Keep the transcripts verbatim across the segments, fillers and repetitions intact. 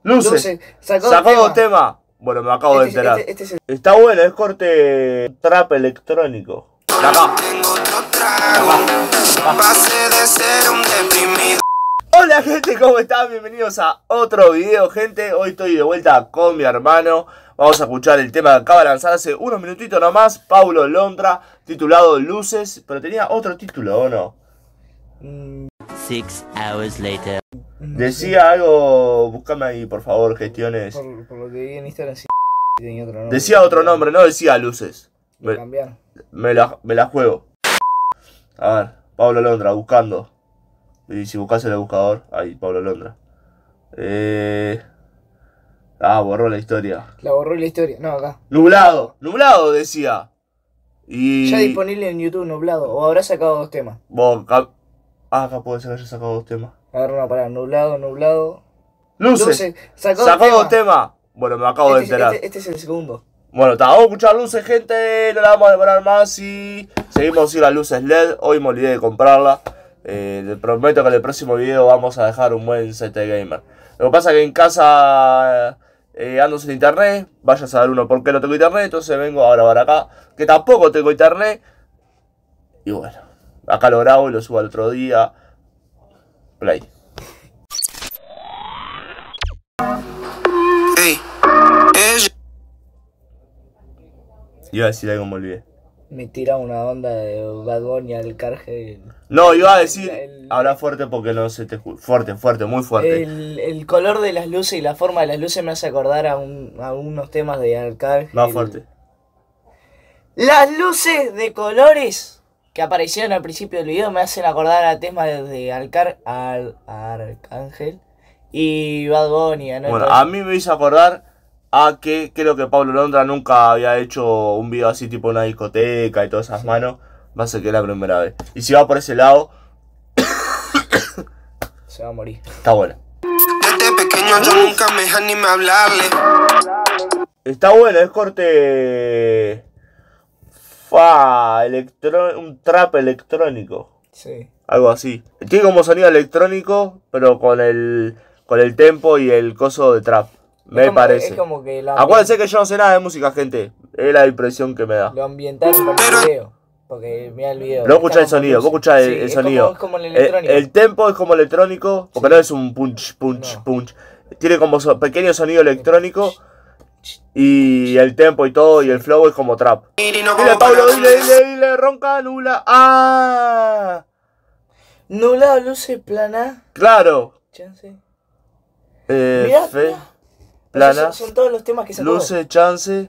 Luces. Luces. Sacó, Sacó tema. dos temas. Bueno, me acabo Este, de enterar. este, este es el... Está bueno, es corte trap electrónico. De acá. Tengo otro trago. Pasé de ser un deprimido. Hola gente, ¿cómo están? Bienvenidos a otro video, gente. Hoy estoy de vuelta con mi hermano. Vamos a escuchar el tema que acaba de lanzar hace unos minutitos nomás, Paulo Londra, titulado Luces. Pero tenía otro título, ¿o no? Mm, Six hours later. Decía algo, búscame ahí por favor, gestiones. por, por lo que vi en Instagram sí tenía otro nombre. Decía otro nombre, no decía Luces. Lo Me, cambiaron. me la, me la juego. A ver, Paulo Londra, buscando. Y si buscas en el buscador, ahí, Paulo Londra. Eh... Ah, borró la historia. La borró la historia. No, acá. Nublado, nublado decía. Y... Ya disponible en YouTube nublado. O habrá sacado dos temas. Vos, acá... Ah, acá puede ser que haya sacado dos temas. A ver, no, pará. Nublado, nublado. Luces. Luces. Sacó, Sacó dos dos temas. Bueno, me acabo Este, de es- enterar. este, este es el segundo. Bueno, está, vamos a escuchar luces, gente. No la vamos a demorar más y seguimos sin las luces L E D. Hoy me olvidé de comprarla. Eh, les prometo que en el próximo video vamos a dejar un buen set de gamer. Lo que pasa es que en casa eh, ando sin internet. Vaya a saber uno por qué no tengo internet. Entonces vengo a grabar acá, que tampoco tengo internet. Y bueno, acá lo grabo y lo subo al otro día. Play. Hey, ella. Iba a decir algo, me olvidé. Me tira una onda de Bad Bunny al carge. No, iba a decir, El- habla fuerte porque no se te escucha. Fuerte, fuerte, muy fuerte. El, el color de las luces y la forma de las luces me hace acordar a, un, a unos temas de Arcángel. Más fuerte. Las luces de colores que aparecieron al principio del video me hacen acordar a temas de, de Alcar, al, Arcángel y Bad Bunny. ¿No? Bueno, Entonces, a mí me hizo acordar a que creo que Paulo Londra nunca había hecho un video así tipo una discoteca y todas esas Sí. manos. Va a ser que es la primera vez. Y si va por ese lado, se va a morir. está bueno. Desde pequeño yo nunca me animé a hablarle. Está bueno, es corte... Fa, electro... un trap electrónico. Sí. Algo así. Tiene como sonido electrónico, pero con el con el tempo y el coso de trap. Me Es como- parece. Es como que la Acuérdense que yo no sé nada de música, gente. Es la impresión que me da. lo ambientaron con el video. Porque mira el video. No escuchás el Está con sonido, vos luces. escuchás el, Sí, el es sonido. Como, es como el El, electrónico. el tempo es como electrónico, porque Sí. no es un punch, punch, No. punch. Tiene como so- pequeño sonido electrónico. Y el tempo y todo, y el flow es como trap. Y no Dile, como Pablo, para dile, dile, dile, ronca, nula. ¡Ah! Nublado, luces, plana. Claro. Chance. Eh, Mirá, fe, mirá. O sea, plana, son, son todos los temas que sacó. luces, chance.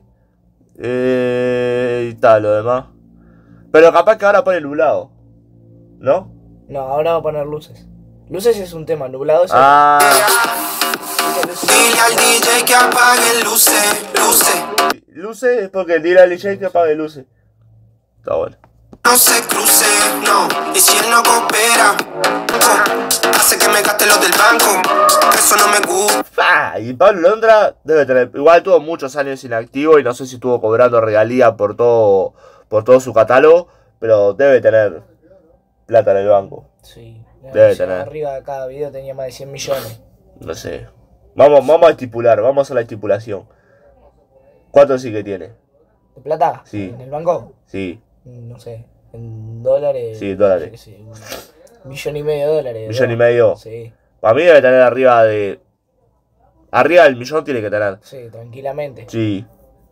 Eh, y tal, lo demás. Pero capaz que ahora pone nublado. ¿No? No, ahora va a poner luces. Luces es un tema, nublado es Ah. otro. Luces- Dile al D J que apague luces, luces. Luces es porque dile al D J que apague luces. Está bueno. No se cruce, no. Y si él no coopera, oh, hace que me gaste los del banco. Eso no me gusta. Ah, y Pablo Londra debe tener. Igual tuvo muchos años inactivo y no sé si estuvo cobrando regalía por todo. Por todo su catálogo. Pero debe tener plata en el banco. Sí. Debe O sea, tener. Arriba de cada video tenía más de cien millones. No sé. Vamos, vamos a estipular, vamos a la estipulación. ¿Cuánto sí que tiene? ¿De plata? Sí. ¿En el banco? Sí, No sé. ¿En dólares? Sí, dólares. Yo qué sé, un millón y medio de dólares. millón ¿no? y medio. Sí, Para mí debe tener arriba de. Arriba del millón tiene que tener. sí, tranquilamente. Sí.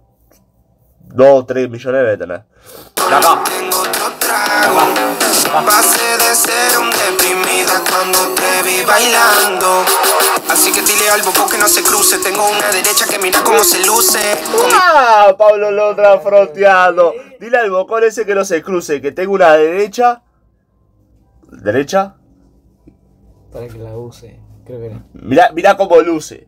Dos, tres millones debe tener. De acá. Tengo otro trago. Pasé de ser un deprimida cuando te vi bailando. Así que dile al bobo que no se cruce. Tengo una derecha que mira cómo se luce. Con mi ¡Ah! Pablo Londra fronteando. Dile al bocón ese que no se cruce, que tengo una derecha. ¿Derecha? Para que la use. Creo que no. Mirá, mirá cómo luce.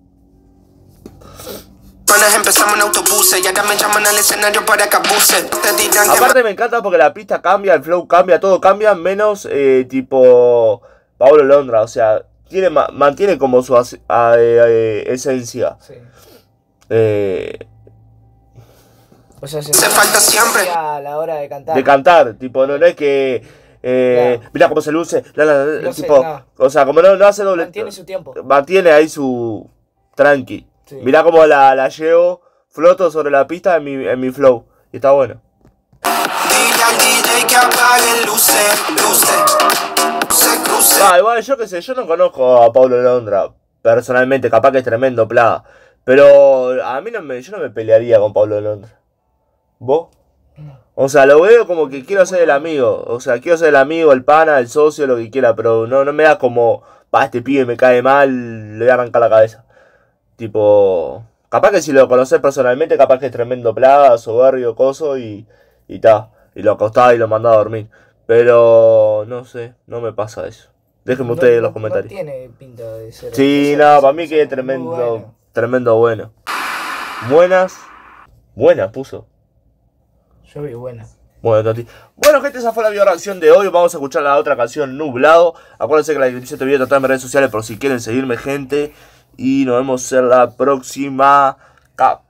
panas empezamos en autobuses. Y ahora me llaman al escenario para que abuse. Te dirán que Aparte me encanta porque la pista cambia, el flow cambia, todo cambia, menos eh, tipo Pablo Londra. O sea, tiene, ma- mantiene como su as- a- eh, eh, esencia. Sí. Eh, O sea, se Hace falta siempre. a la hora de cantar. de cantar, tipo, no, no es que eh, Claro. mira cómo se luce, la, la, la, No sé, tipo, no. o sea, como no, no hace doble, Mantiene su tiempo. mantiene ahí su tranqui. Sí. Mirá cómo la, la llevo, floto sobre la pista en mi, en mi flow. Y está bueno. Dile al D J que apague luces, luces, se cruce. Ah, igual yo qué sé, yo no conozco a Paulo Londra personalmente, capaz que es tremendo plaga. Pero a mí no me, yo no me pelearía con Paulo Londra. ¿Vos? O sea, lo veo como que quiero ser el amigo. O sea, quiero ser el amigo, el pana, el socio, lo que quiera. Pero no, no me da como, pa, este pibe me cae mal, le voy a arrancar la cabeza. Tipo, capaz que si lo conocés personalmente, capaz que es tremendo plaga, soberbio, coso y y ta. Y lo acostaba y lo mandaba a dormir. Pero no sé, no me pasa eso. Déjenme No- ustedes en los no- comentarios. No tiene pinta de ser. Sí, de ser- no, de para ser- mí de que es ser muy tremendo, bueno. tremendo bueno. Buenas, buenas puso. Yo vi buena. Bueno, Tati. Bueno, gente, esa fue la video reacción de hoy. Vamos a escuchar la otra canción, Nublado. Acuérdense que la descripción de este video está en mis redes sociales por si quieren seguirme, gente. Y nos vemos en la próxima. Cap.